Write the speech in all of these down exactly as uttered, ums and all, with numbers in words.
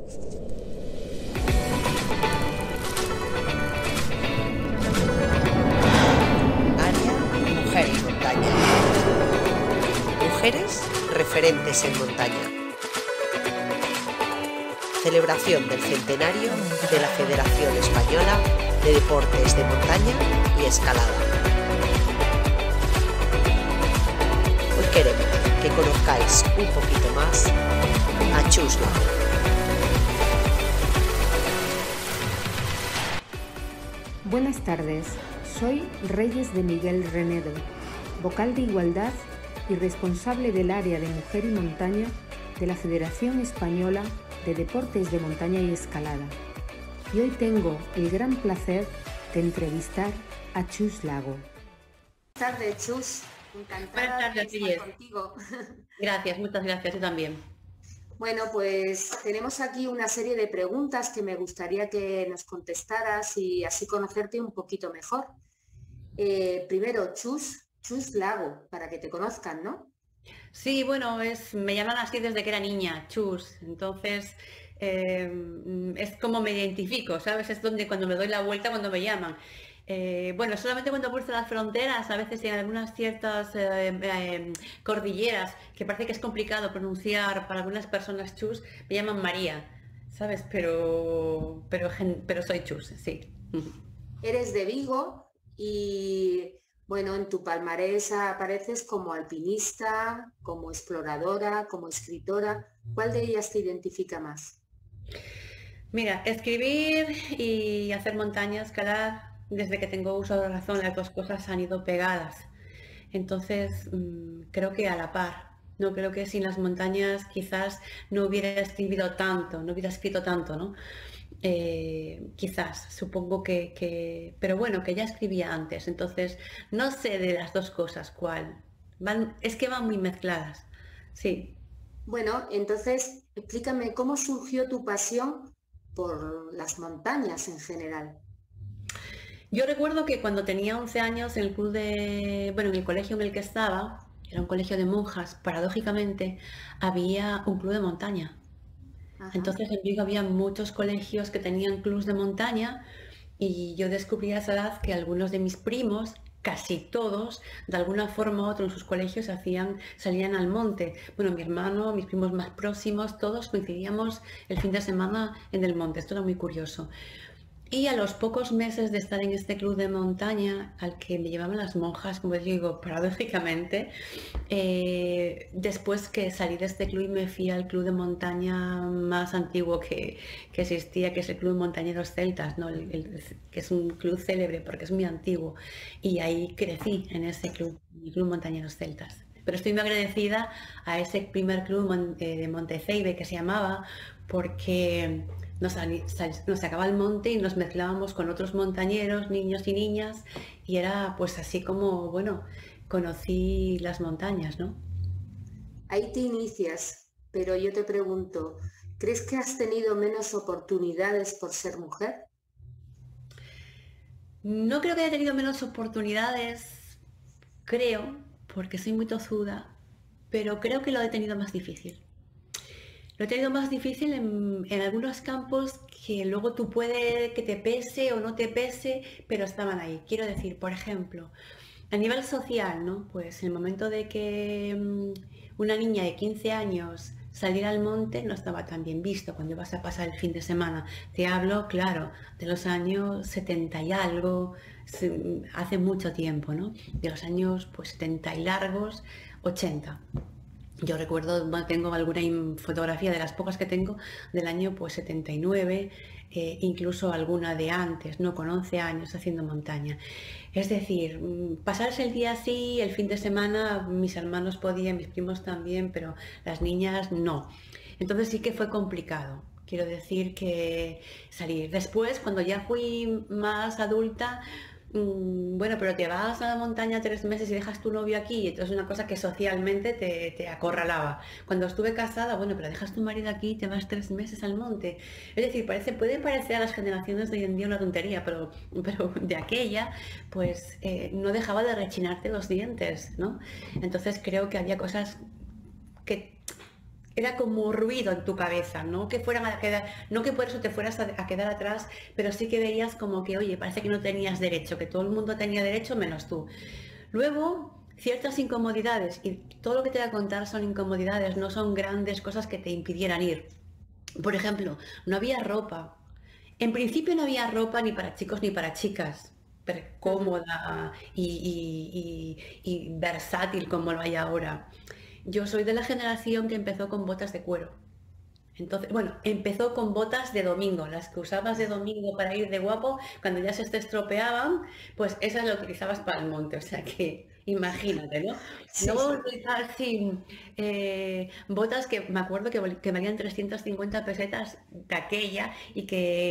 Área Mujer y Montaña. Mujeres referentes en montaña. Celebración del centenario de la Federación Española de Deportes de Montaña y Escalada. Hoy queremos que conozcáis un poquito más a Chus Lago. Buenas tardes, soy Reyes de Miguel Renedo, vocal de Igualdad y responsable del área de Mujer y Montaña de la Federación Española de Deportes de Montaña y Escalada. Y hoy tengo el gran placer de entrevistar a Chus Lago. Buenas tardes, Chus. Encantada Buenas tardes, de estar contigo. Gracias, muchas gracias, yo también. Bueno, pues tenemos aquí una serie de preguntas que me gustaría que nos contestaras y así conocerte un poquito mejor. Eh, primero, Chus, Chus Lago, para que te conozcan, ¿no? Sí, bueno, es, me llaman así desde que era niña, Chus, entonces eh, es como me identifico, ¿sabes? Es donde cuando me doy la vuelta cuando me llaman. Eh, bueno, solamente cuando cruzo las fronteras, a veces en algunas ciertas eh, eh, cordilleras, que parece que es complicado pronunciar para algunas personas Chus, me llaman María, ¿sabes? Pero, pero, pero soy Chus, sí. Eres de Vigo y, bueno, en tu palmarés apareces como alpinista, como exploradora, como escritora. ¿Cuál de ellas te identifica más? Mira, escribir y hacer montaña, escalar. Desde que tengo uso de razón, las dos cosas han ido pegadas. Entonces, mmm, creo que a la par. No creo que sin las montañas quizás no hubiera escrito tanto, no hubiera escrito tanto, ¿no? Eh, quizás, supongo que, que... Pero bueno, que ya escribía antes. Entonces, no sé de las dos cosas cuál. Van, es que van muy mezcladas. Sí. Bueno, entonces, explícame cómo surgió tu pasión por las montañas en general. Yo recuerdo que cuando tenía once años, en el club de, bueno, en el colegio en el que estaba, era un colegio de monjas, paradójicamente, había un club de montaña. Ajá. Entonces en Vigo había muchos colegios que tenían clubs de montaña y yo descubrí a esa edad que algunos de mis primos, casi todos, de alguna forma u otra en sus colegios hacían, salían al monte. Bueno, mi hermano, mis primos más próximos, todos coincidíamos el fin de semana en el monte. Esto era muy curioso. Y a los pocos meses de estar en este club de montaña, al que me llevaban las monjas, como digo, paradójicamente, eh, después que salí de este club y me fui al club de montaña más antiguo que, que existía, que es el Club de Montañeros Celtas, ¿no? el, el, que es un club célebre porque es muy antiguo. Y ahí crecí, en ese club, el Club Montañeros Celtas. Pero estoy muy agradecida a ese primer club de Monteceibe que se llamaba, porque Nos, nos sacaba al monte y nos mezclábamos con otros montañeros, niños y niñas, y era pues así como, bueno, conocí las montañas, ¿no? Ahí te inicias, pero yo te pregunto, ¿crees que has tenido menos oportunidades por ser mujer? No creo que haya tenido menos oportunidades, creo, porque soy muy tozuda, pero creo que lo he tenido más difícil. Lo he tenido más difícil en, en algunos campos que luego tú puede que te pese o no te pese, pero estaban ahí. Quiero decir, por ejemplo, a nivel social, ¿no? Pues en el momento de que um, una niña de quince años saliera al monte no estaba tan bien visto cuando ibas a pasar el fin de semana. Te hablo, claro, de los años setenta y algo, hace mucho tiempo, ¿no? De los años pues setenta y largos, ochenta. Yo recuerdo, tengo alguna fotografía de las pocas que tengo del año pues setenta y nueve, eh, incluso alguna de antes, ¿no? Con once años haciendo montaña. Es decir, pasarse el día así, el fin de semana, mis hermanos podían, mis primos también, pero las niñas no. Entonces sí que fue complicado. Quiero decir que salir. Después, cuando ya fui más adulta, bueno, pero te vas a la montaña tres meses y dejas tu novio aquí, entonces es una cosa que socialmente te, te acorralaba. Cuando estuve casada, bueno, pero dejas tu marido aquí y te vas tres meses al monte. Es decir, parece, puede parecer a las generaciones de hoy en día una tontería, pero, pero de aquella, pues eh, no dejaba de rechinarte los dientes, ¿no? Entonces creo que había cosas que era como ruido en tu cabeza, no que fueran a quedar, no que por eso te fueras a, a quedar atrás, pero sí que veías como que, oye, parece que no tenías derecho, que todo el mundo tenía derecho menos tú. Luego, ciertas incomodidades, y todo lo que te voy a contar son incomodidades, no son grandes cosas que te impidieran ir. Por ejemplo, no había ropa. En principio no había ropa ni para chicos ni para chicas, pero cómoda y, y- y- y versátil como lo hay ahora. Yo soy de la generación que empezó con botas de cuero. Entonces, bueno, empezó con botas de domingo, las que usabas de domingo para ir de guapo, cuando ya se te estropeaban, pues esas las utilizabas para el monte, o sea que imagínate, ¿no? Sí, Luego sí. utilizar, sí, eh, botas que me acuerdo que, val- que valían trescientas cincuenta pesetas de aquella y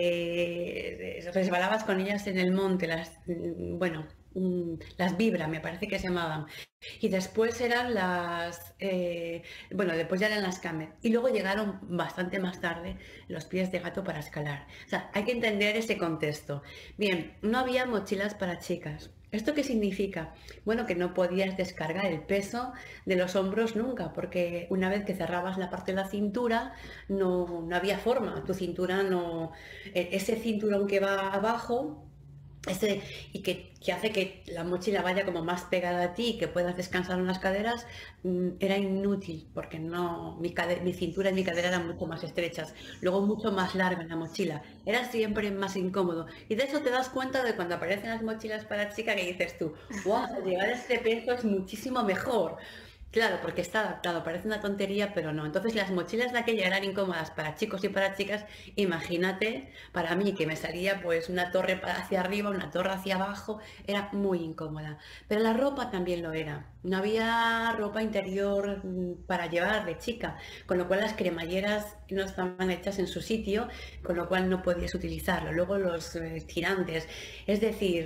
que resbalabas con ellas en el monte, las, mm, bueno, mm, las Vibra me parece que se llamaban. Y después eran las, eh, bueno, después ya eran las Camel. Y luego llegaron bastante más tarde los pies de gato para escalar. O sea, hay que entender ese contexto. Bien, no había mochilas para chicas. ¿Esto qué significa? Bueno, que no podías descargar el peso de los hombros nunca, porque una vez que cerrabas la parte de la cintura, no, no había forma. Tu cintura no, e- ese cinturón que va abajo ese, y que, que hace que la mochila vaya como más pegada a ti y que puedas descansar en las caderas, mm, era inútil porque no, mi, cade- mi cintura y mi cadera eran mucho más estrechas, luego mucho más larga en la mochila, era siempre más incómodo. Y de eso te das cuenta de cuando aparecen las mochilas para chica que dices tú, wow, llevar este peso es muchísimo mejor. Claro, porque está adaptado, parece una tontería, pero no. Entonces las mochilas de aquella eran incómodas para chicos y para chicas. Imagínate, para mí que me salía pues una torre pa- hacia arriba, una torre hacia abajo, era muy incómoda. Pero la ropa también lo era. No había ropa interior mm, para llevar de chica, con lo cual las cremalleras no estaban hechas en su sitio, con lo cual no podías utilizarlo. Luego los eh, tirantes, es decir,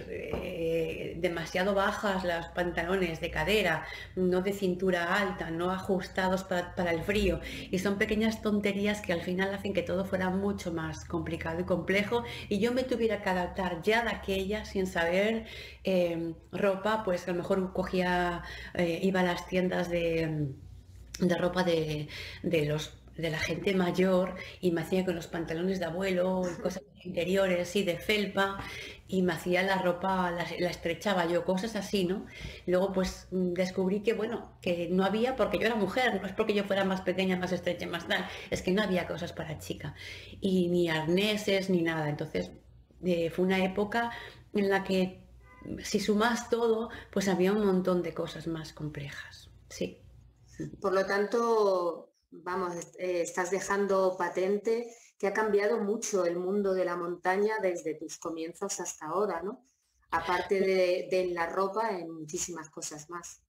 eh, demasiado bajas los pantalones de cadera, no de cintura alta, no ajustados para, para el frío. Y son pequeñas tonterías que al final hacen que todo fuera mucho más complicado y complejo. Y yo me tuviera que adaptar ya de aquella sin saber eh, ropa, pues a lo mejor cogía, eh, iba a las tiendas de, de ropa de, de los de la gente mayor y me hacía con los pantalones de abuelo y cosas interiores y de felpa y me hacía la ropa, la, la estrechaba yo, cosas así, ¿no? Luego pues mm, descubrí que bueno, que no había porque yo era mujer, no es porque yo fuera más pequeña, más estrecha, más tal, es que no había cosas para chica y ni arneses ni nada. Entonces eh, fue una época en la que si sumas todo, pues había un montón de cosas más complejas. Sí. Por lo tanto, vamos, eh, estás dejando patente que ha cambiado mucho el mundo de la montaña desde tus comienzos hasta ahora, ¿no? Aparte de, de en la ropa, en muchísimas cosas más.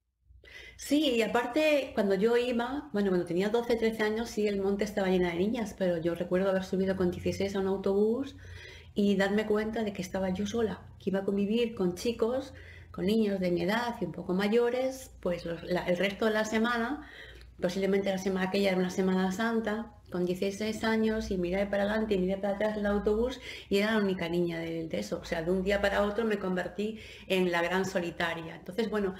Sí, y aparte, cuando yo iba, bueno, cuando tenía doce, trece años, sí, el monte estaba lleno de niñas, pero yo recuerdo haber subido con dieciséis a un autobús y darme cuenta de que estaba yo sola, que iba a convivir con chicos, con niños de mi edad y un poco mayores, pues los- la- el resto de la semana, posiblemente la semana aquella era una Semana Santa, con dieciséis años y miré para adelante y miré para atrás el autobús y era la única niña de, de eso. O sea, de un día para otro me convertí en la gran solitaria. Entonces, bueno,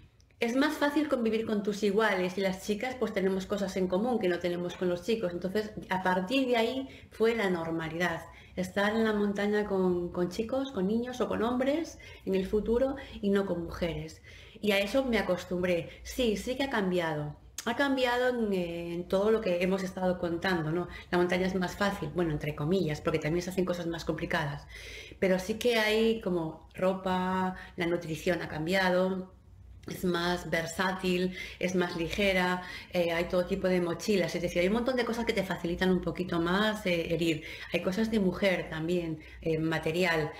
es más fácil convivir con tus iguales y las chicas pues tenemos cosas en común que no tenemos con los chicos. Entonces, a partir de ahí fue la normalidad. Estar en la montaña con, con chicos, con niños o con hombres en el futuro y no con mujeres. Y a eso me acostumbré. Sí, sí que ha cambiado. Ha cambiado en, eh, en todo lo que hemos estado contando, ¿no? La montaña es más fácil, bueno, entre comillas, porque también se hacen cosas más complicadas. Pero sí que hay como ropa, la nutrición ha cambiado, es más versátil, es más ligera, eh, hay todo tipo de mochilas, es decir, hay un montón de cosas que te facilitan un poquito más eh, el ir. Hay cosas de mujer también, eh, material.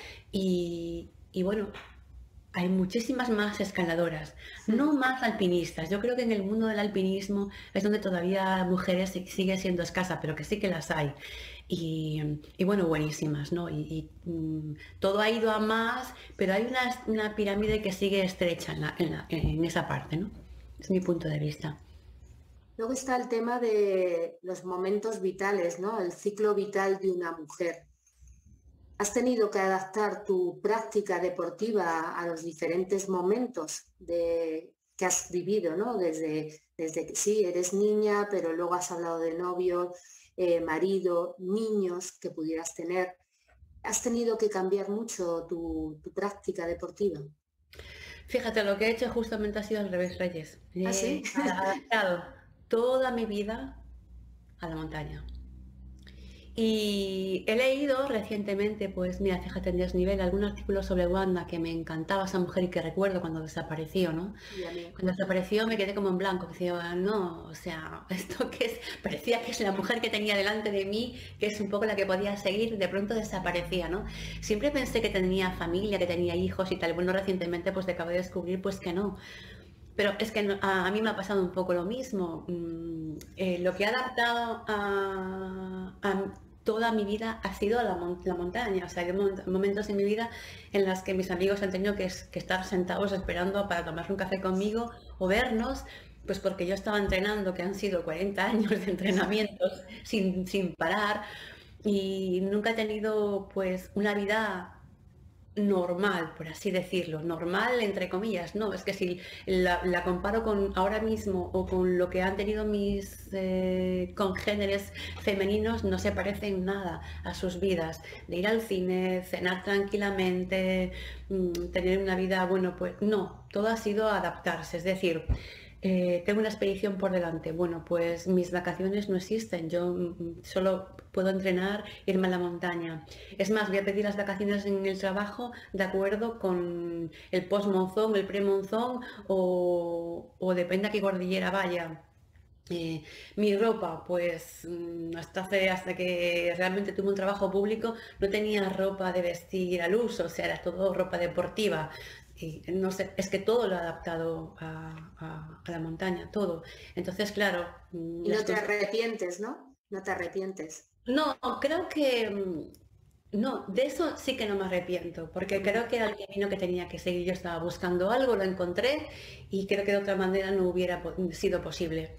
Y, y bueno, hay muchísimas más escaladoras, no más alpinistas. Yo creo que en el mundo del alpinismo es donde todavía mujeres si- sigue siendo escasa, pero que sí que las hay. Y, y bueno, buenísimas, ¿no? Y, y, mm, todo ha ido a más, pero hay una, una pirámide que sigue estrecha en, la- en la- en esa parte, ¿no? Es mi punto de vista. Luego está el tema de los momentos vitales, ¿no? El ciclo vital de una mujer. ¿Has tenido que adaptar tu práctica deportiva a los diferentes momentos de, que has vivido, ¿no? Desde, desde que sí, eres niña, pero luego has hablado de novio, eh, marido, niños que pudieras tener. ¿Has tenido que cambiar mucho tu, tu práctica deportiva? Fíjate, lo que he hecho justamente ha sido al revés, Reyes. ¿Ah, sí? He adaptado toda mi vida a la montaña. Y he leído recientemente, pues mira, fíjate en desnivel, algún artículo sobre Wanda que me encantaba esa mujer y que recuerdo cuando desapareció, ¿no? Cuando desapareció me quedé como en blanco, decía, no, o sea, esto que es, parecía que es la mujer que tenía delante de mí, que es un poco la que podía seguir, de pronto desaparecía, ¿no? Siempre pensé que tenía familia, que tenía hijos y tal, bueno, recientemente pues acabo de descubrir pues que no. Pero es que no, a, a mí me ha pasado un poco lo mismo. Mm, eh, lo que he adaptado a, a toda mi vida ha sido la, mon la montaña. O sea, hay momentos en mi vida en los que mis amigos han tenido que, que estar sentados esperando para tomar un café conmigo o vernos, pues porque yo estaba entrenando, que han sido cuarenta años de entrenamientos sin, sin parar, y nunca he tenido pues una vida normal, por así decirlo, normal entre comillas, no, es que si la, la comparo con ahora mismo o con lo que han tenido mis eh, congéneres femeninos, no se parecen nada a sus vidas, de ir al cine, cenar tranquilamente, mmm, tener una vida, bueno, pues no, todo ha sido adaptarse, es decir, Eh, tengo una expedición por delante. Bueno, pues mis vacaciones no existen. Yo mm, solo puedo entrenar, irme a la montaña. Es más, voy a pedir las vacaciones en el trabajo de acuerdo con el post-monzón, el pre-monzón o, o depende a qué cordillera vaya. Eh, mi ropa, pues hasta, hace, hasta que realmente tuve un trabajo público no tenía ropa de vestir al uso, o sea, era todo ropa deportiva. Y no sé, es que todo lo he adaptado a, a, a la montaña, todo. Entonces, claro... Y no te arrepientes, ¿no? No te arrepientes. No, creo que... No, de eso sí que no me arrepiento, porque creo que era el camino que tenía que seguir. Yo estaba buscando algo, lo encontré y creo que de otra manera no hubiera sido posible.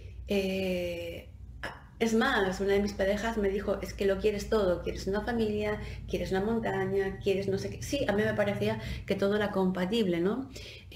Eh, es más, una de mis parejas me dijo, es que lo quieres todo, quieres una familia, quieres una montaña, quieres no sé qué. Sí, a mí me parecía que todo era compatible, ¿no?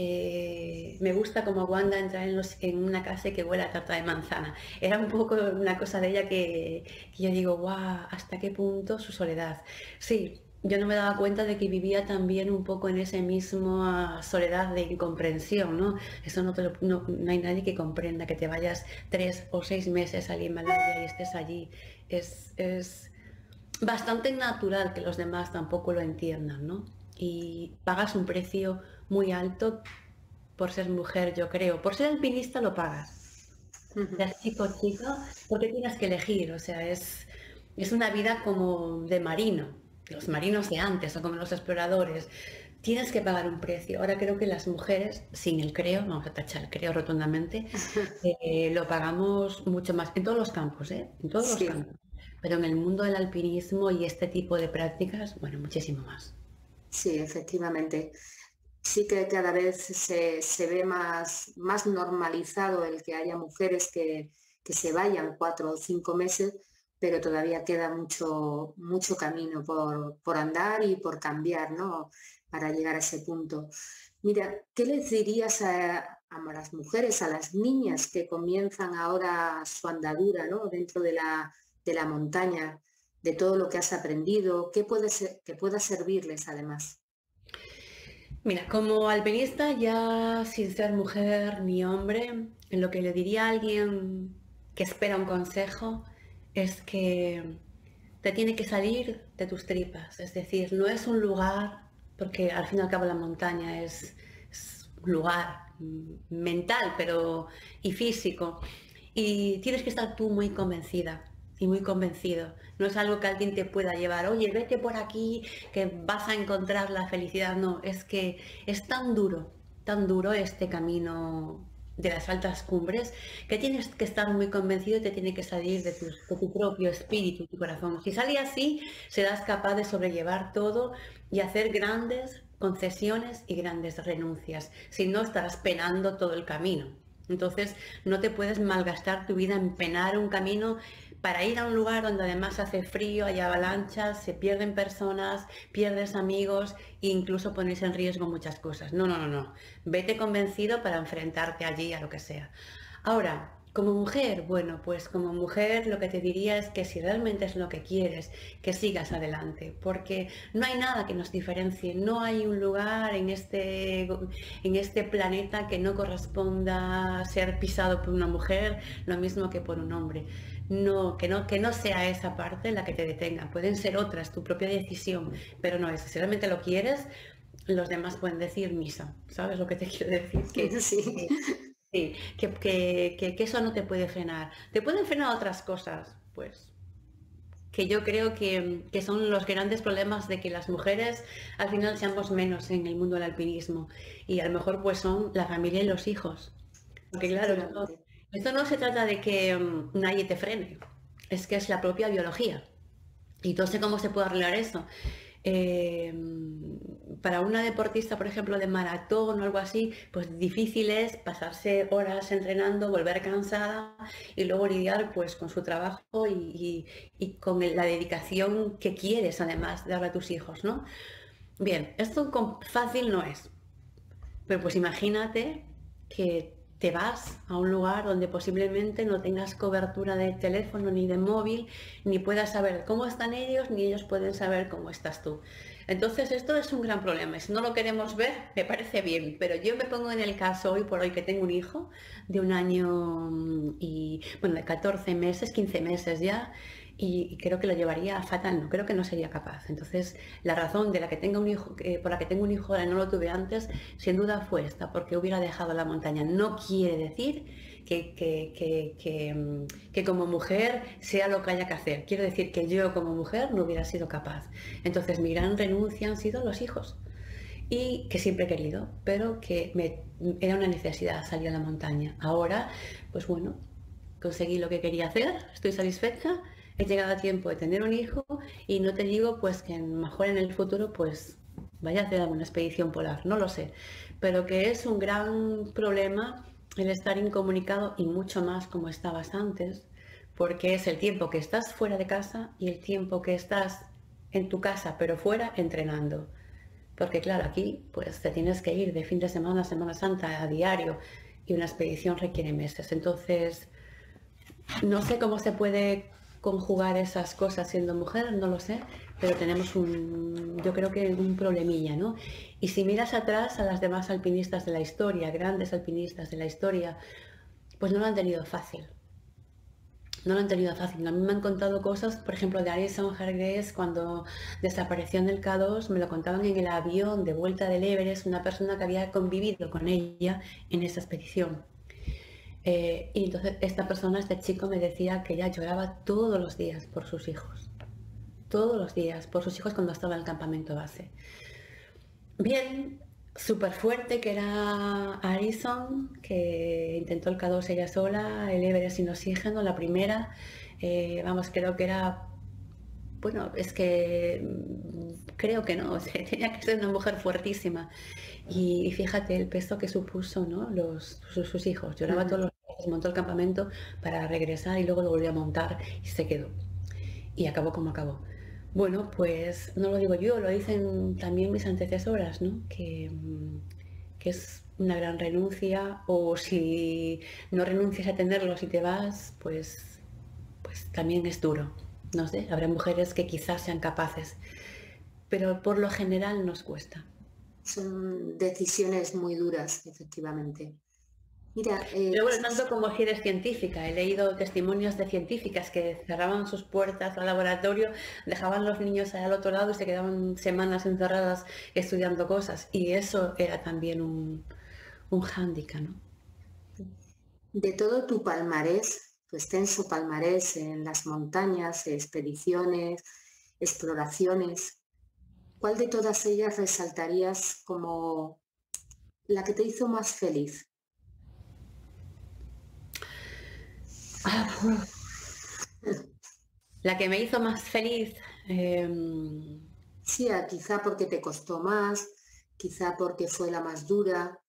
Eh, me gusta como Wanda entrar en, los, en una casa que huele a tarta de manzana. Era un poco una cosa de ella que, que yo digo, guau, ¿hasta qué punto su soledad? Sí. Yo no me daba cuenta de que vivía también un poco en esa misma soledad de incomprensión, ¿no? Eso no, te lo, no, no hay nadie que comprenda que te vayas tres o seis meses al Himalaya y estés allí. Es, es bastante natural que los demás tampoco lo entiendan, ¿no? Y pagas un precio muy alto por ser mujer, yo creo. Por ser alpinista lo pagas. Seas chico o chica, porque tienes que elegir, o sea, es, es una vida como de marino. Los marinos de antes o como los exploradores, tienes que pagar un precio. Ahora creo que las mujeres, sin el creo, vamos a tachar el creo rotundamente, eh, lo pagamos mucho más, en todos los campos, ¿eh? En todos sí. los campos. Pero en el mundo del alpinismo y este tipo de prácticas, bueno, muchísimo más. Sí, efectivamente. Sí que cada vez se, se ve más, más normalizado el que haya mujeres que, que se vayan cuatro o cinco meses, pero todavía queda mucho, mucho camino por, por andar y por cambiar, ¿no? Para llegar a ese punto. Mira, ¿qué les dirías a, a las mujeres, a las niñas que comienzan ahora su andadura, ¿no? Dentro de la, de la montaña, de todo lo que has aprendido? ¿Qué puede ser, que pueda servirles además? Mira, como alpinista, ya sin ser mujer ni hombre, lo que le diría a alguien que espera un consejo es que te tiene que salir de tus tripas, es decir, no es un lugar, porque al fin y al cabo la montaña es, es un lugar mental pero, y físico, y tienes que estar tú muy convencida y muy convencido. No es algo que alguien te pueda llevar, oye, vete por aquí que vas a encontrar la felicidad. No, es que es tan duro, tan duro este camino de las altas cumbres, que tienes que estar muy convencido y te tiene que salir de tu, de tu propio espíritu, tu corazón. Si sale así, serás capaz de sobrellevar todo y hacer grandes concesiones y grandes renuncias. Si no, estarás penando todo el camino. Entonces, no te puedes malgastar tu vida en penar un camino para ir a un lugar donde además hace frío, hay avalanchas, se pierden personas, pierdes amigos e incluso pones en riesgo muchas cosas. No, no, no, no. Vete convencido para enfrentarte allí a lo que sea. Ahora, como mujer, bueno, pues como mujer lo que te diría es que si realmente es lo que quieres, que sigas adelante, porque no hay nada que nos diferencie, no hay un lugar en este, en este planeta que no corresponda a ser pisado por una mujer, lo mismo que por un hombre. No, que no, que no sea esa parte la que te detenga, pueden ser otras, tu propia decisión, pero no eso. Si realmente lo quieres, los demás pueden decir misa, ¿sabes lo que te quiero decir? Que, Sí. Sí, que, que, que, que eso no te puede frenar. Te pueden frenar otras cosas, pues, que yo creo que, que son los grandes problemas de que las mujeres al final seamos menos en el mundo del alpinismo. Y a lo mejor pues son la familia y los hijos. Porque claro, esto, Efectivamente. esto no se trata de que mm, nadie te frene, es que es la propia biología. Y no sé cómo se puede arreglar eso. Eh, para una deportista, por ejemplo, de maratón o algo así, pues difícil es pasarse horas entrenando, volver cansada y luego lidiar pues con su trabajo y, y- y con el- la dedicación que quieres además darle a tus hijos, ¿no? Bien, esto con- fácil no es, pero pues imagínate que te vas a un lugar donde posiblemente no tengas cobertura de teléfono ni de móvil, ni puedas saber cómo están ellos, ni ellos pueden saber cómo estás tú. Entonces esto es un gran problema. Y si no lo queremos ver, me parece bien, pero yo me pongo en el caso hoy por hoy que tengo un hijo de un año mm, y, bueno, de catorce meses, quince meses ya, y, y creo que lo llevaría fatal, no creo que no sería capaz. Entonces, la razón de la que tenga un hijo, eh, por la que tengo un hijo ahora y no lo tuve antes, sin duda fue esta, porque hubiera dejado la montaña. No quiere decir que, que- que- que, mm, que como mujer sea lo que haya que hacer. Quiero decir que yo como mujer no hubiera sido capaz. Entonces mi gran renuncia han sido los hijos. Y que siempre he querido, pero que me, era una necesidad salir a la montaña. Ahora, pues bueno, conseguí lo que quería hacer, estoy satisfecha, he llegado a tiempo de tener un hijo y no te digo pues que mejor en el futuro pues vaya a hacer alguna expedición polar, no lo sé, pero que es un gran problema el estar incomunicado y mucho más como estabas antes, porque es el tiempo que estás fuera de casa y el tiempo que estás en tu casa pero fuera entrenando. Porque claro, aquí pues te tienes que ir de fin de semana a Semana Santa a diario y una expedición requiere meses. Entonces, no sé cómo se puede conjugar esas cosas siendo mujer, no lo sé, pero tenemos un, yo creo que un problemilla, ¿no? Y si miras atrás a las demás alpinistas de la historia, grandes alpinistas de la historia, pues no lo han tenido fácil. No lo han tenido fácil. A mí me han contado cosas, por ejemplo, de Alison Hargreaves cuando desapareció en el K dos, me lo contaban en el avión de vuelta del Everest, una persona que había convivido con ella en esa expedición. Eh, y entonces esta persona, este chico, me decía que ella lloraba todos los días por sus hijos. Todos los días por sus hijos cuando estaba en el campamento base. Bien, súper fuerte que era Alison, que intentó el K dos ella sola, el Everest sin oxígeno, la primera. Eh, vamos, creo que era, bueno, es que mm, creo que no, o sea, tenía que ser una mujer fuertísima. Y, y fíjate el peso que supuso, ¿no? Los, sus, sus hijos. Lloraba todos Ujú. los días, montó el campamento para regresar y luego lo volvió a montar y se quedó. Y acabó como acabó. Bueno, pues no lo digo yo, lo dicen también mis antecesoras, ¿no? Que, mm, que es una gran renuncia, o si no renuncias a tenerlos y te vas, pues, pues también es duro. No sé, habrá mujeres que quizás sean capaces, pero por lo general nos cuesta. Son decisiones muy duras, efectivamente. Mira, eh, Pero bueno, tanto como si eres científica, he leído testimonios de científicas que cerraban sus puertas al laboratorio, dejaban los niños al otro lado y se quedaban semanas encerradas estudiando cosas. Y eso era también un, un hándicap, ¿no? de todo tu palmarés, tu extenso palmarés en las montañas, expediciones, exploraciones, ¿cuál de todas ellas resaltarías como la que te hizo más feliz? Ah, la que me hizo más feliz, em, Sí, a- quizá porque te costó más, quizá porque fue la más dura.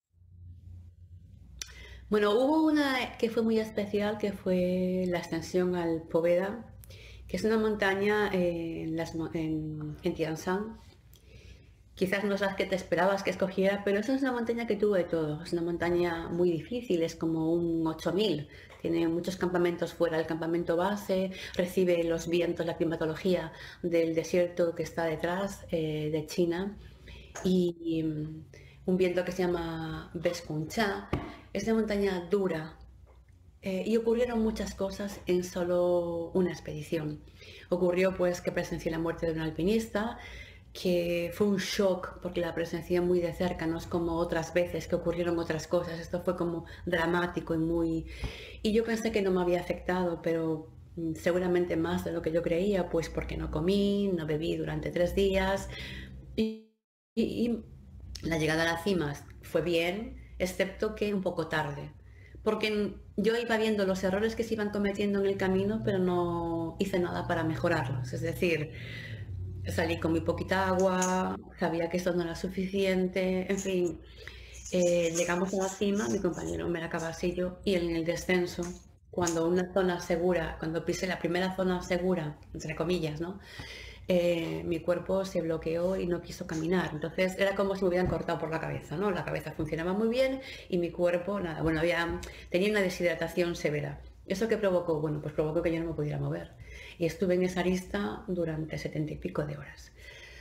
bueno, hubo una que fue muy especial, que fue la ascensión al Poveda, que es una montaña eh, en, las mo- en, en Tian Shan. quizás no es la que te esperabas que escogiera, pero esa es una montaña que tuvo de todo. Es una montaña muy difícil, es como un ocho mil. Tiene muchos campamentos fuera del campamento base, recibe los vientos, la climatología del desierto que está detrás eh, de China y, y um, un viento que se llama Vescuncha. Es una montaña dura eh, y ocurrieron muchas cosas en solo una expedición. Ocurrió pues que presencié la muerte de un alpinista, que fue un shock porque la presencié muy de cerca, no es como otras veces que ocurrieron otras cosas, esto fue como dramático y muy... Y yo pensé que no me había afectado, pero mm, seguramente más de lo que yo creía, pues porque no comí, no bebí durante tres días y, y, y la llegada a la cima fue bien, excepto que un poco tarde, porque yo iba viendo los errores que se iban cometiendo en el camino, pero no hice nada para mejorarlos, es decir... Salí con muy poquita agua, sabía que eso no era suficiente, en fin, eh, llegamos a la cima, mi compañero me la Cabasillo, y en el descenso, cuando una zona segura, cuando pisé la primera zona segura, entre comillas, ¿no? Eh, mi cuerpo se bloqueó y no quiso caminar, entonces era como si me hubieran cortado por la cabeza, ¿no? La cabeza funcionaba muy bien y mi cuerpo, nada, bueno, había, tenía una deshidratación severa. ¿Eso qué provocó? Bueno, pues provocó que yo no me pudiera mover. Y estuve en esa arista durante setenta y pico de horas.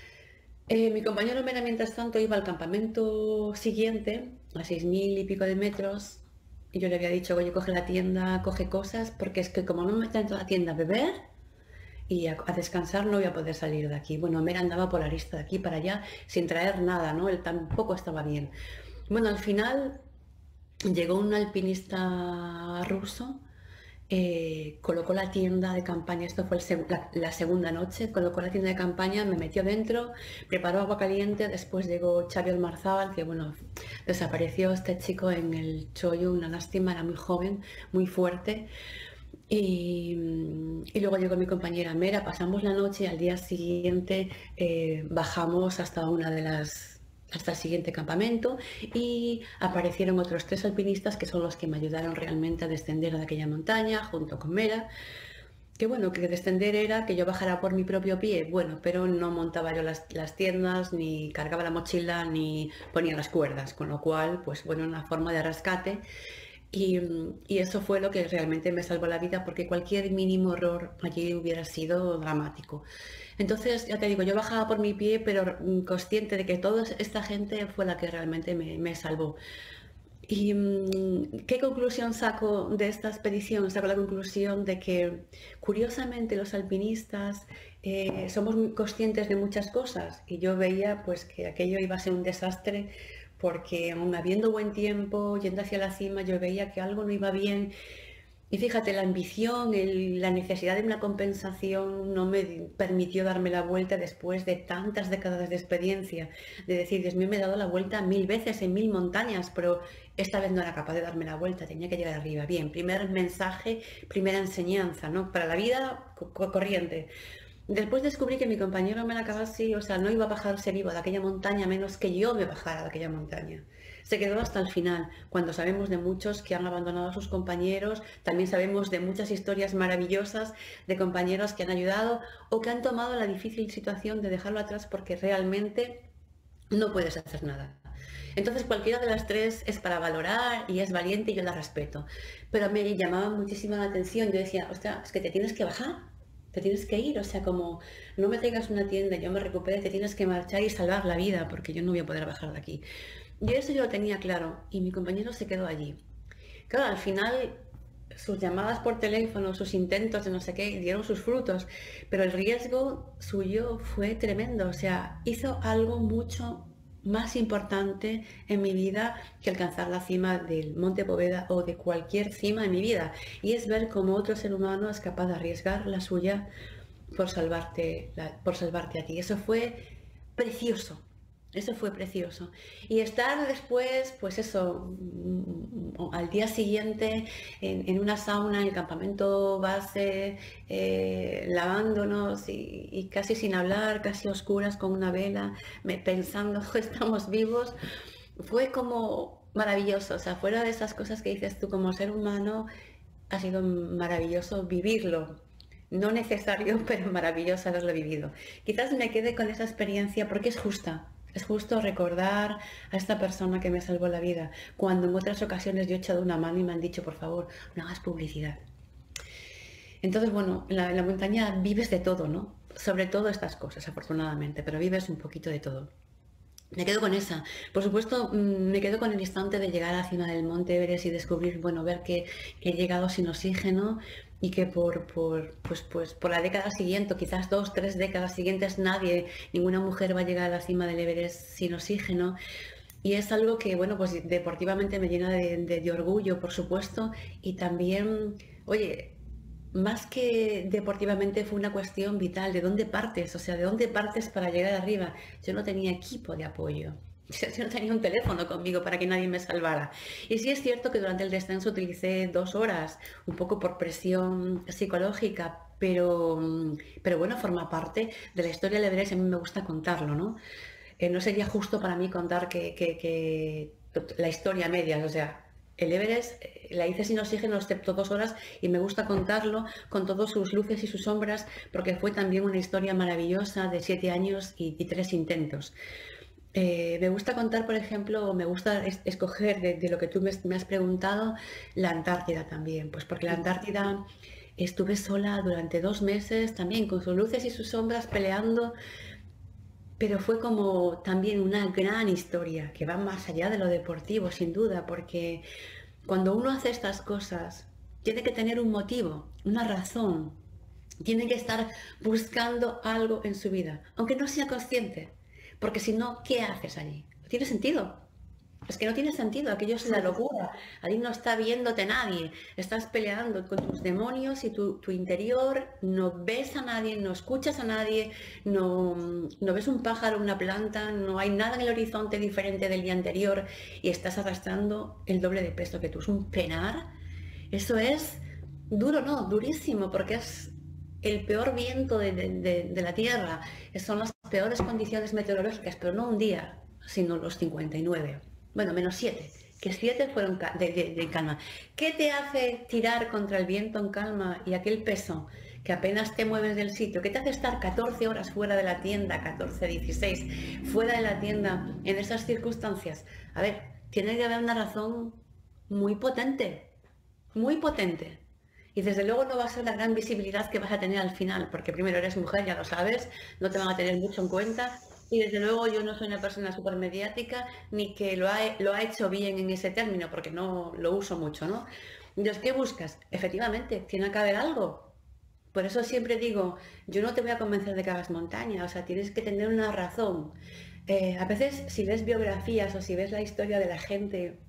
Eh, mi compañero Mera, mientras tanto, iba al campamento siguiente, a seis mil y pico de metros, y yo le había dicho, oye, coge la tienda, coge cosas, porque es que como no me meto dentro de la tienda a beber y a, a descansar, no voy a poder salir de aquí. Bueno, Mera andaba por la arista de aquí para allá sin traer nada, ¿no? Él tampoco estaba bien. Bueno, al final llegó un alpinista ruso. Eh, colocó la tienda de campaña, esto fue el seg la, la segunda noche, colocó la tienda de campaña, me metió dentro, preparó agua caliente, después llegó Xavi Olmarzábal, que bueno, desapareció este chico en el chollo, una lástima, era muy joven, muy fuerte, y, y luego llegó mi compañera Mera, pasamos la noche y al día siguiente eh, bajamos hasta una de las hasta el siguiente campamento y aparecieron otros tres alpinistas que son los que me ayudaron realmente a descender a aquella montaña junto con Mera, que bueno, que descender era que yo bajara por mi propio pie, bueno, pero no montaba yo las, las tiendas, ni cargaba la mochila, ni ponía las cuerdas, con lo cual, pues bueno, una forma de rescate. Y, y eso fue lo que realmente me salvó la vida, porque cualquier mínimo error allí hubiera sido dramático. Entonces, ya te digo, yo bajaba por mi pie, pero consciente de que toda esta gente fue la que realmente me, me salvó. ¿Y qué conclusión saco de esta expedición? Saco la conclusión de que, curiosamente, los alpinistas eh, somos muy conscientes de muchas cosas, y yo veía pues que aquello iba a ser un desastre, porque aun habiendo buen tiempo, yendo hacia la cima, yo veía que algo no iba bien. Y fíjate, la ambición, el, la necesidad de una compensación no me permitió darme la vuelta después de tantas décadas de experiencia, de decir, Dios mío, me he dado la vuelta mil veces en mil montañas, pero esta vez no era capaz de darme la vuelta, tenía que llegar arriba. Bien, primer mensaje, primera enseñanza, ¿no? Para la vida corriente. Después descubrí que mi compañero me la acababa así, o sea, no iba a bajarse vivo de aquella montaña menos que yo me bajara de aquella montaña. Se quedó hasta el final, cuando sabemos de muchos que han abandonado a sus compañeros, también sabemos de muchas historias maravillosas de compañeros que han ayudado o que han tomado la difícil situación de dejarlo atrás porque realmente no puedes hacer nada. Entonces cualquiera de las tres es para valorar y es valiente y yo la respeto. Pero me llamaba muchísimo la atención, yo decía, ostras, es que te tienes que bajar. Te tienes que ir, o sea, como no me traigas una tienda, yo me recupere, te tienes que marchar y salvar la vida, porque yo no voy a poder bajar de aquí. Y eso yo lo tenía claro, y mi compañero se quedó allí. Claro, al final sus llamadas por teléfono, sus intentos de no sé qué, dieron sus frutos, pero el riesgo suyo fue tremendo, o sea, hizo algo mucho más importante en mi vida que alcanzar la cima del Monte Poveda o de cualquier cima en mi vida, y es ver cómo otro ser humano es capaz de arriesgar la suya por salvarte, la, por salvarte a ti. Eso fue precioso, eso fue precioso. Y estar después, pues eso, al día siguiente en, en una sauna, en el campamento base, eh, lavándonos y, y casi sin hablar, casi oscuras con una vela, me, pensando que estamos vivos, fue como maravilloso. O sea, fuera de esas cosas que dices tú como ser humano, ha sido maravilloso vivirlo. No necesario, pero maravilloso haberlo vivido. Quizás me quede con esa experiencia porque es justa. Es justo recordar a esta persona que me salvó la vida, cuando en otras ocasiones yo he echado una mano y me han dicho, por favor, no hagas publicidad. Entonces, bueno, en la, en la montaña vives de todo, ¿no? Sobre todo estas cosas, afortunadamente, pero vives un poquito de todo. Me quedo con esa. Por supuesto, me quedo con el instante de llegar a la cima del Monte Everest y descubrir, bueno, ver que, que he llegado sin oxígeno y que por, por, pues, pues, por la década siguiente, quizás dos, tres décadas siguientes, nadie, ninguna mujer va a llegar a la cima del Everest sin oxígeno. Y es algo que, bueno, pues deportivamente me llena de, de, de orgullo, por supuesto, y también, oye, más que deportivamente fue una cuestión vital, de dónde partes, o sea, de dónde partes para llegar arriba. Yo no tenía equipo de apoyo, yo no tenía un teléfono conmigo para que nadie me salvara. Y sí es cierto que durante el descenso utilicé dos horas, un poco por presión psicológica, pero, pero bueno, forma parte de la historia del Everest, a mí me gusta contarlo, ¿no? Eh, no sería justo para mí contar que, que, que la historia a medias, o sea, el Everest la hice sin oxígeno excepto dos horas y me gusta contarlo con todas sus luces y sus sombras porque fue también una historia maravillosa de siete años y, y tres intentos. Eh, me gusta contar, por ejemplo, me gusta es, escoger de, de lo que tú me, me has preguntado, la Antártida también, pues porque la Antártida estuve sola durante dos meses también con sus luces y sus sombras peleando. Pero fue como también una gran historia que va más allá de lo deportivo, sin duda, porque cuando uno hace estas cosas, tiene que tener un motivo, una razón, tiene que estar buscando algo en su vida, aunque no sea consciente, porque si no, ¿qué haces allí? ¿No tiene sentido? Es que no tiene sentido, aquello es la locura, ahí no está viéndote nadie, estás peleando con tus demonios y tu, tu interior, no ves a nadie, no escuchas a nadie, no, no ves un pájaro, una planta, no hay nada en el horizonte diferente del día anterior y estás arrastrando el doble de peso que tú, es un penar, eso es duro, no, durísimo, porque es el peor viento de, de, de, de la Tierra, son las peores condiciones meteorológicas, pero no un día, sino los cincuenta y nueve. Bueno, menos siete, que siete fueron de, de, de calma. ¿Qué te hace tirar contra el viento en calma y aquel peso que apenas te mueves del sitio? ¿Qué te hace estar catorce horas fuera de la tienda, catorce, dieciséis, fuera de la tienda en esas circunstancias? A ver, tiene que haber una razón muy potente, muy potente. Y desde luego no va a ser la gran visibilidad que vas a tener al final, porque primero eres mujer, ya lo sabes, no te van a tener mucho en cuenta. Y desde luego yo no soy una persona súper mediática, ni que lo ha, lo ha hecho bien en ese término, porque no lo uso mucho, ¿no? Entonces, ¿qué buscas? Efectivamente, tiene que haber algo. Por eso siempre digo, yo no te voy a convencer de que hagas montaña, o sea, tienes que tener una razón. Eh, a veces, si ves biografías o si ves la historia de la gente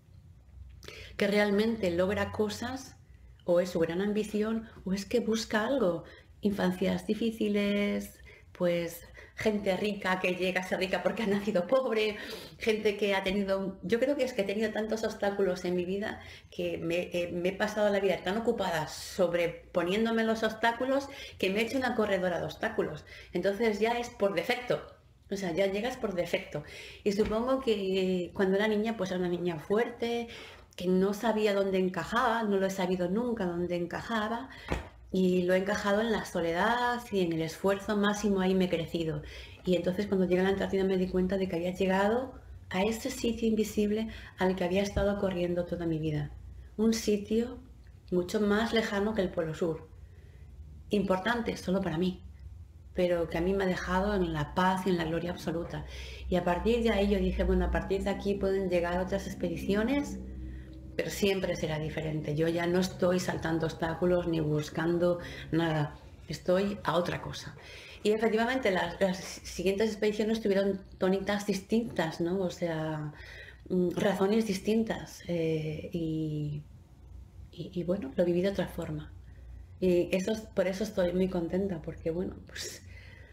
que realmente logra cosas, o es su gran ambición, o es que busca algo. Infancias difíciles, pues gente rica que llega a ser rica porque ha nacido pobre, gente que ha tenido, yo creo que es que he tenido tantos obstáculos en mi vida que me, eh, me he pasado la vida tan ocupada sobreponiéndome los obstáculos que me he hecho una corredora de obstáculos. Entonces ya es por defecto, o sea, ya llegas por defecto. Y supongo que cuando era niña, pues era una niña fuerte, que no sabía dónde encajaba, no lo he sabido nunca dónde encajaba, y lo he encajado en la soledad y en el esfuerzo máximo, ahí me he crecido. Y entonces cuando llegué a la Antártida me di cuenta de que había llegado a ese sitio invisible al que había estado corriendo toda mi vida. Un sitio mucho más lejano que el Polo Sur. Importante solo para mí, pero que a mí me ha dejado en la paz y en la gloria absoluta. Y a partir de ahí yo dije, bueno, a partir de aquí pueden llegar otras expediciones, pero siempre será diferente. Yo ya no estoy saltando obstáculos ni buscando nada, estoy a otra cosa. Y efectivamente las, las siguientes expediciones tuvieron tónicas distintas, ¿no? O sea, razones distintas. Eh, y, y, y bueno, lo viví de otra forma. Y eso, por eso estoy muy contenta, porque bueno, pues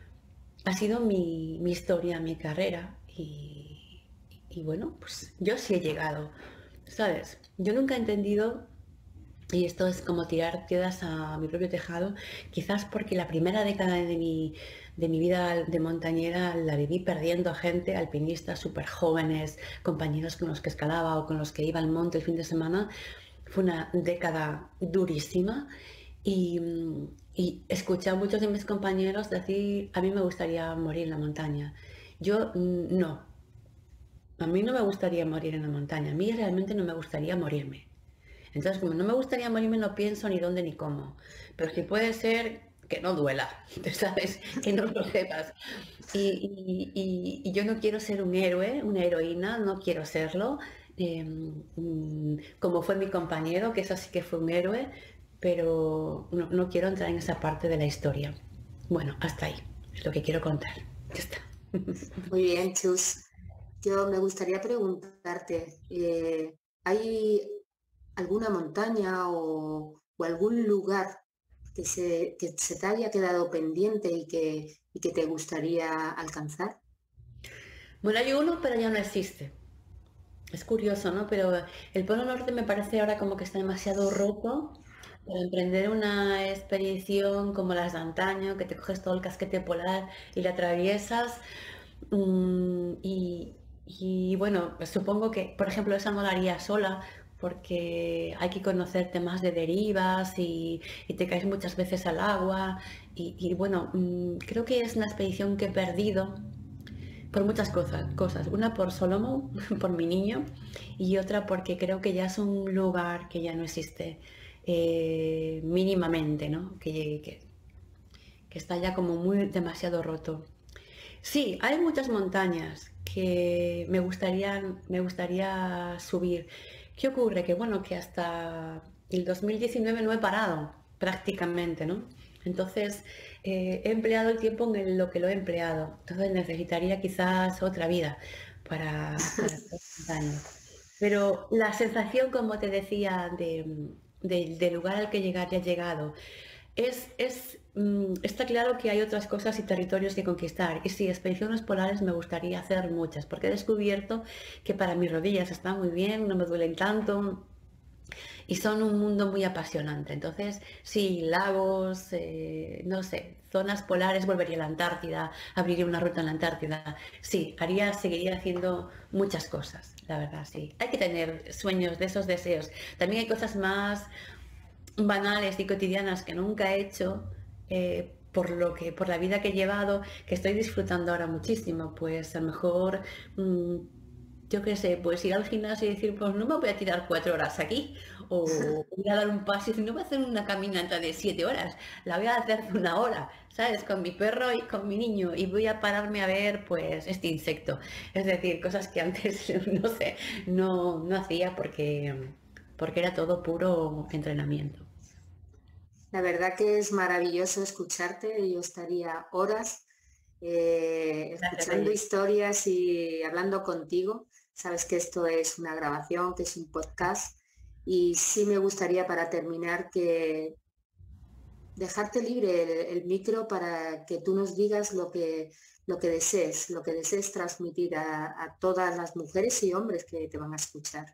ha sido mi, mi historia, mi carrera. Y, y bueno, pues yo sí he llegado, ¿sabes? Yo nunca he entendido, y esto es como tirar piedras a mi propio tejado, quizás porque la primera década de mi, de mi vida de montañera la viví perdiendo a gente, alpinistas súper jóvenes, compañeros con los que escalaba o con los que iba al monte el fin de semana. Fue una década durísima y, y escuché a muchos de mis compañeros decir, a mí me gustaría morir en la montaña. Yo no. a mí no me gustaría morir en la montaña, a mí realmente no me gustaría morirme. Entonces, como no me gustaría morirme, no pienso ni dónde ni cómo. Pero si puede ser que no duela, ¿sabes? Que no lo sepas. Y, y- y- y yo no quiero ser un héroe, una heroína, no quiero serlo. eh, mm, como fue mi compañero, que eso sí que fue un héroe, pero no, no quiero entrar en esa parte de la historia. Bueno, hasta ahí, es lo que quiero contar. Ya está. Muy bien, Chus. Yo me gustaría preguntarte, eh, ¿hay alguna montaña o, o algún lugar que se, que se te haya quedado pendiente y que, y que te gustaría alcanzar? Bueno, hay uno, pero ya no existe. Es curioso, ¿no? Pero el Polo Norte me parece ahora como que está demasiado roto para emprender una expedición como las de antaño, que te coges todo el casquete polar y la atraviesas. Mm, y, y, bueno, pues supongo que, por ejemplo, esa no la haría sola porque hay que conocer temas de derivas y, y te caes muchas veces al agua. Y, y bueno, mm, creo que es una expedición que he perdido por muchas cosas, cosas. Una por Solomon, por mi niño, y otra porque creo que ya es un lugar que ya no existe eh, mínimamente, ¿no? Que, que, que está ya como muy demasiado roto. Sí, hay muchas montañas que me gustaría, me gustaría subir. ¿Qué ocurre? Que bueno, que hasta el dos mil diecinueve no he parado prácticamente, ¿no? Entonces, eh, he empleado el tiempo en el- lo que lo he empleado. Entonces necesitaría quizás otra vida para, para hacer montañas. Pero la sensación, como te decía, de, de- del lugar al que llegar ya he llegado, es, es, mm, está claro que hay otras cosas y territorios que conquistar. Y sí, expediciones polares me gustaría hacer muchas, porque he descubierto que para mis rodillas están muy bien, no me duelen tanto y son un mundo muy apasionante. Entonces, sí, lagos, eh, no sé, zonas polares, volvería a la Antártida, abriría una ruta en la Antártida. Sí, haría, seguiría haciendo muchas cosas, la verdad, sí. Hay que tener sueños de esos deseos. También hay cosas más banales y cotidianas que nunca he hecho, eh, por lo que, por la vida que he llevado, que estoy disfrutando ahora muchísimo. Pues a lo mejor, mm, yo qué sé, pues ir al gimnasio y decir, pues no me voy a tirar cuatro horas aquí, o ir a dar un paseo y decir, no voy a hacer una caminata de siete horas, la voy a hacer de una hora, ¿sabes? Con mi perro y con mi niño, y voy a pararme a ver, pues, este insecto. Es decir, cosas que antes, no sé, no, no hacía porque, porque era todo puro entrenamiento. La verdad que es maravilloso escucharte. Yo estaría horas eh, Gracias, escuchando Reyes. historias y hablando contigo. Sabes que esto es una grabación, que es un podcast. Y sí me gustaría, para terminar, que dejarte libre el, el micro para que tú nos digas lo que, lo que desees, lo que desees transmitir a, a todas las mujeres y hombres que te van a escuchar.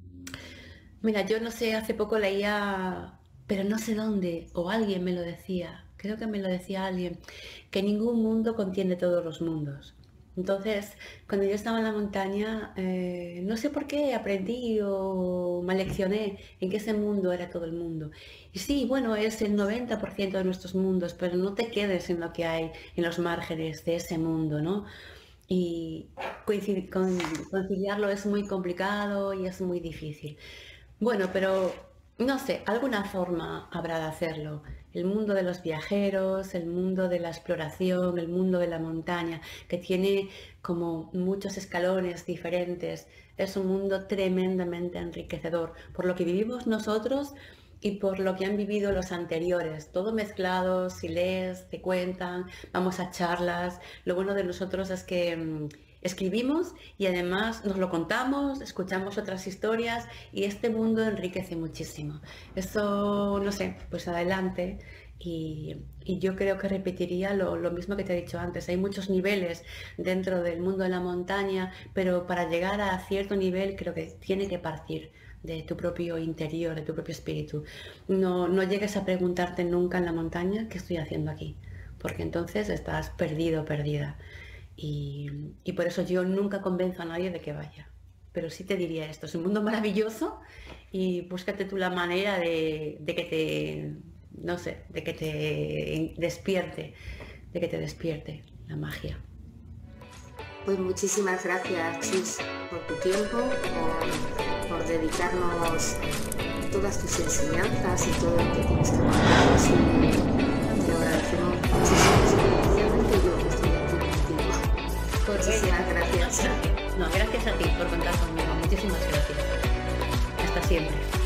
Mira, yo no sé, hace poco leía, pero no sé dónde, o alguien me lo decía, creo que me lo decía alguien, que ningún mundo contiene todos los mundos. Entonces, cuando yo estaba en la montaña, eh, no sé por qué aprendí o me leccioné en que ese mundo era todo el mundo. Y sí, bueno, es el noventa por ciento de nuestros mundos, pero no te quedes en lo que hay en los márgenes de ese mundo, ¿no? Y coincid- con- conciliarlo es muy complicado y es muy difícil. Bueno, pero no sé, alguna forma habrá de hacerlo. El mundo de los viajeros, el mundo de la exploración, el mundo de la montaña, que tiene como muchos escalones diferentes, es un mundo tremendamente enriquecedor por lo que vivimos nosotros y por lo que han vivido los anteriores, todo mezclado. Si lees, te cuentan, vamos a charlas. Lo bueno de nosotros es que mm, escribimos y además nos lo contamos, escuchamos otras historias y este mundo enriquece muchísimo. Eso, no sé, pues adelante. Y, y yo creo que repetiría lo, lo mismo que te he dicho antes. Hay muchos niveles dentro del mundo de la montaña, pero para llegar a cierto nivel creo que tiene que partir de tu propio interior, de tu propio espíritu. No, no llegues a preguntarte nunca en la montaña qué estoy haciendo aquí, porque entonces estás perdido, perdida. Y, y por eso yo nunca convenzo a nadie de que vaya. Pero sí te diría esto, es un mundo maravilloso y búscate tú la manera de, de que te, no sé, de que te despierte, de que te despierte la magia. Pues muchísimas gracias, Chus, por tu tiempo, por, por dedicarnos todas tus enseñanzas y todo lo que tienes que contarnos, y te lo agradecemos muchísimo, especialmente yo que estoy aquí contigo. Pues Muchísimas gracias. No, gracias a ti por contar conmigo. Muchísimas gracias. Hasta siempre.